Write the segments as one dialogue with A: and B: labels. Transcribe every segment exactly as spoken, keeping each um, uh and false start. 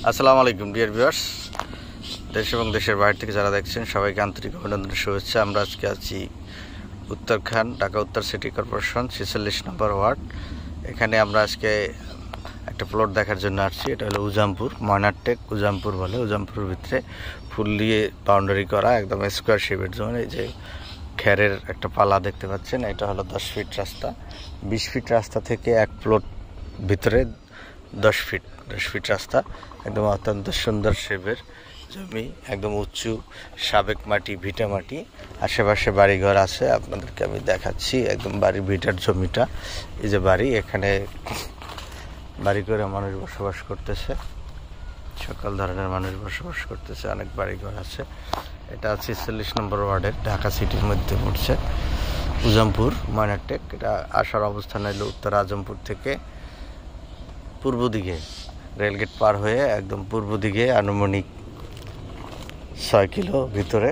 A: আসসালামু আলাইকুম dear viewers, দেশ এবং দেশের বাইরে থেকে যারা দেখছেন সবাইকে আন্তরিক অভিনন্দন শুভেচ্ছা। আমরা আজকে আছি উত্তরখান, ঢাকা উত্তর সিটি কর্পোরেশন ছেচল্লিশ নম্বর ওয়ার্ড। এখানে আমরা আজকে একটা প্লট দেখার জন্য আসছি। এটা হলো উজামপুর, ময়নারটেক উজামপুর বলে। উজামপুরের ভিতরে ফুল দিয়ে বাউন্ডারি করা একদম স্কোয়ার শেপের জন্য এই যে খেরের একটা পালা দেখতে পাচ্ছেন। এটা হলো দশ ফিট রাস্তা, বিশ ফিট রাস্তা থেকে এক প্লট ভিতরে দশ ফিট দশ ফিট রাস্তা, একদম অত্যন্ত সুন্দর শেপের জমি, একদম উঁচু সাবেক মাটি, ভিটা মাটি। আশেপাশে বাড়িঘর আছে, আপনাদেরকে আমি দেখাচ্ছি। একদম বাড়ির ভিটার জমিটা, এই যে বাড়ি, এখানে বাড়ি করে মানুষ বসবাস করতেছে, সকল ধরনের মানুষ বসবাস করতেছে, অনেক বাড়িঘর আছে। এটা আছে চল্লিশ নম্বর ওয়ার্ডের, ঢাকা সিটির মধ্যে পড়ছে উজামপুর ময়নারটেক। এটা আসার অবস্থান হলো উত্তর আজমপুর থেকে পূর্ব দিকে রেলগেট পার হয়ে একদম পূর্ব দিকে আনুমানিক ছয় কিলো ভিতরে।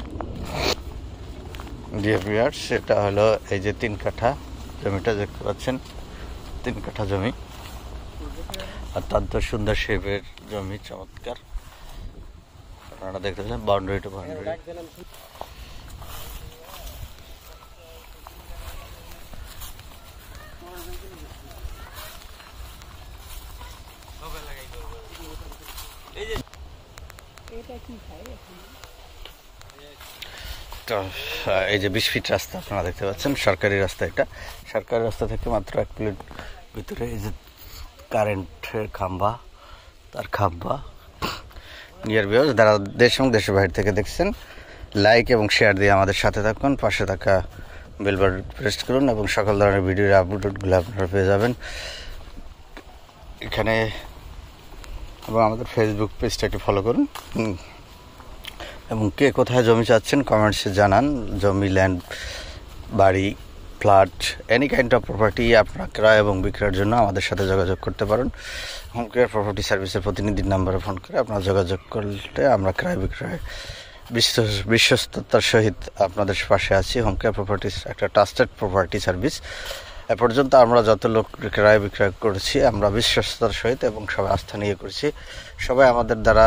A: সেটা হলো এই যে তিন কাঠা জমিটা দেখতে পাচ্ছেন, তিন কাঠা জমি, অত্যন্ত সুন্দর শেপের জমি, চমৎকার। আপনারা দেখতে পাচ্ছেন বাউন্ডারি টু বাউন্ডারি। তো এই যে বিশ ফিট রাস্তা আপনারা দেখতে পাচ্ছেন, সরকারি রাস্তা। এটা সরকারি রাস্তা থেকে মাত্র এক প্লেট ভিতরে এই যে কারেন্টের খাম্বা, তার খাম্বা। নিয়ার ভিউয়ার্স, যারা দেশ এবং দেশের বাইরে থেকে দেখছেন, লাইক এবং শেয়ার দিয়ে আমাদের সাথে থাকুন, পাশে থাকা বেল বাটন প্রেস করুন এবং সকল ধরনের ভিডিওর আপলোডগুলো আপনারা পেয়ে যাবেন এখানে। এবং আমাদের ফেসবুক পেজটাকে ফলো করুন এবং কে কোথায় জমি চাচ্ছেন কমেন্টসে জানান। জমি, ল্যান্ড, বাড়ি, flat, any kind of property আপনারা ক্রয় এবং বিক্রয়ের জন্য আমাদের সাথে যোগাযোগ করতে পারেন। হোম কেয়ার প্রপার্টি সার্ভিসের প্রতিনিধির নাম্বারে ফোন করে আপনারা যোগাযোগ করলে আমরা ক্রয় বিক্রয় বিশ্বস্ততার সহিত আপনাদের পাশে আছি। হোম কেয়ার প্রপার্টিস একটা ট্রাস্টেড প্রপার্টি সার্ভিস। এ পর্যন্ত আমরা যত লোক ক্রয় বিক্রয় করেছি আমরা বিশ্বস্ততার সহিত এবং সবাই আস্থা নিয়ে করেছি। সবাই আমাদের দ্বারা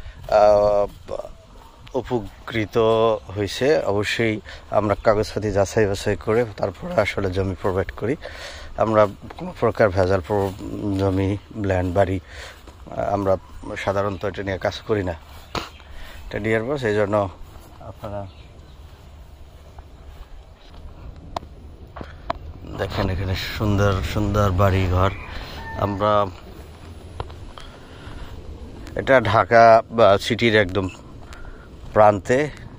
A: উপকৃত হয়েছে। অবশ্যই আমরা কাগজপাতি যাচাই বাছাই করে তারপরে আসলে জমি প্রোভাইড করি। আমরা কোনো প্রকার ভেজাল জমি, ল্যান্ড, বাড়ি আমরা সাধারণত এটা নিয়ে কাজ করি না। এটা ডিয়ার বস, এই জন্য আপনারা দেখেন এখানে সুন্দর সুন্দর বাড়ি ঘর। আমরা এটা ঢাকা বা সিটির একদম প্রান্তে,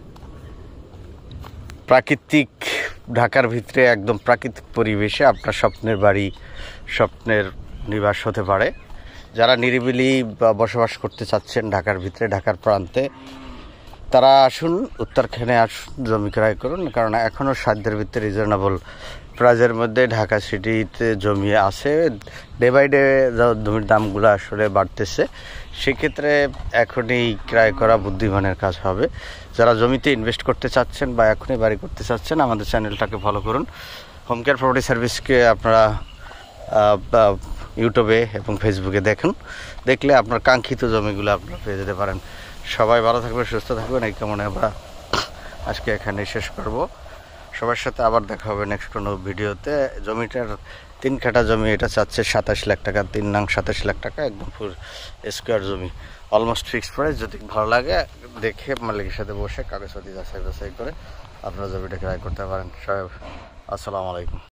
A: প্রাকৃতিক ঢাকার ভিতরে একদম প্রাকৃতিক পরিবেশে আপনার স্বপ্নের বাড়ি, স্বপ্নের নিবাস হতে পারে। যারা নিরিবিলি বসবাস করতে চাচ্ছেন ঢাকার ভিতরে, ঢাকার প্রান্তে, তারা আসুন, উত্তরখানে আসুন, জমি ক্রয় করুন। কারণ এখনও সাধ্যের ভিতরে রিজনেবল প্রাইজের মধ্যে ঢাকা সিটিতে জমি আছে। ডে বাই ডে জমির দামগুলো আসলে বাড়তেছে, সেক্ষেত্রে এখনই ক্রয় করা বুদ্ধিমানের কাজ হবে। যারা জমিতে ইনভেস্ট করতে চাচ্ছেন বা এখনই বাড়ি করতে চাচ্ছেন, আমাদের চ্যানেলটাকে ফলো করুন। হোম কেয়ার প্রপার্টি সার্ভিসকে আপনারা ইউটিউবে এবং ফেসবুকে দেখুন, দেখলে আপনার কাঙ্ক্ষিত জমিগুলো আপনারা পেয়ে যেতে পারেন। সবাই ভালো থাকবেন, সুস্থ থাকবেন, এই কামনে আমরা আজকে এখানে শেষ করব। সবার সাথে আবার দেখা হবে নেক্সট কোনো ভিডিওতে। জমিটার তিন কাঠা জমি, এটা চাচ্ছে সাতাশ লাখ টাকা, তিন নং সাতাশ লাখ টাকা, একদম ফুল স্কোয়ার জমি, অলমোস্ট ফিক্সড প্রাইস। যদি ভালো লাগে দেখে মালিকের সাথে বসে কাগজপাতি যাচাই বাছাই করে আপনারা জমিটা ক্রয় করতে পারেন। সবাই আসসালামু আলাইকুম।